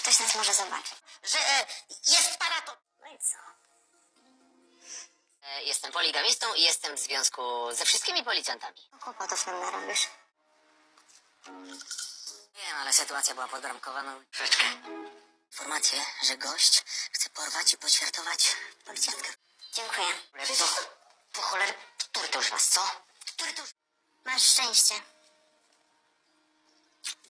Ktoś nas może zobaczyć. Że jest paraton. No i co? Jestem poligamistą i jestem w związku ze wszystkimi policjantami. Kłopotów nam narobisz. Wiem, ale sytuacja była podbramkowana. Troszeczkę. Informacje, że gość chce porwać i poćwiartować policjantkę. Dziękuję. Po cholerę, który to już was, co? Który to już... Masz szczęście.